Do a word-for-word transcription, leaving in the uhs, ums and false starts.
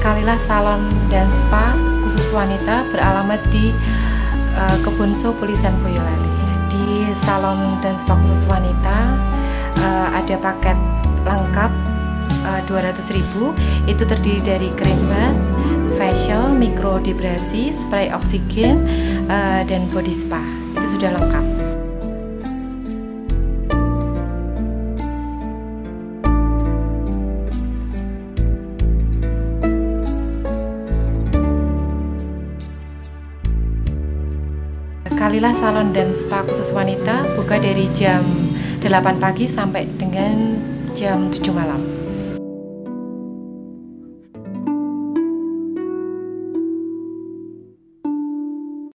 Kalilah Salon dan Spa khusus wanita beralamat di uh, Kebonso Pulisan Boyolali. Di salon dan spa khusus wanita uh, ada paket lengkap uh, dua ratus ribu. Itu terdiri dari krim bath, facial, mikrodermabrasi, spray oksigen, uh, dan body spa. Itu sudah lengkap. Kalilah Salon dan Spa khusus wanita buka dari jam delapan pagi sampai dengan jam tujuh malam.